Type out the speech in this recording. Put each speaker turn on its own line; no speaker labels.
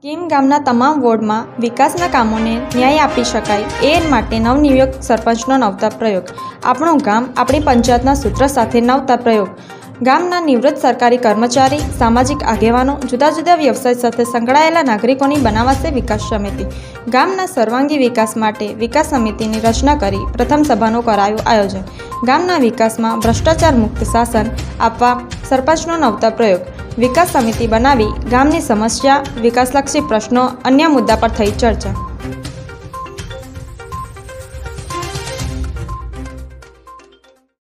કેમ ગામના તમામ વોર્ડમાં વિકાસના કામોને ન્યાય આપી શકાય એ માટે નવનિયુક્ત સરપંચનો નવતર પ્રયોગ। આપણું ગામ આપણી પંચાયતના સૂત્ર સાથે નવતર પ્રયોગ। ગામના નિવૃત્ત સરકારી કર્મચારી, સામાજિક આગેવાનો, જુદા જુદા વ્યવસાય સાથે સંકળાયેલા નાગરિકોની બનાવાશે વિકાસ સમિતિ। ગામના સર્વાંગી વિકાસ માટે વિકાસ સમિતિની રચના કરી પ્રથમ સભાનું કરાયું આયોજન। ગામના વિકાસમાં ભ્રષ્ટાચાર મુક્ત શાસન આપવા સરપંચનો નવતર પ્રયોગ। વિકાસ સમિતિ બનાવી ગામની સમસ્યા, વિકાસલક્ષી પ્રશ્નો, અન્ય મુદ્દા પર થઈ ચર્ચા।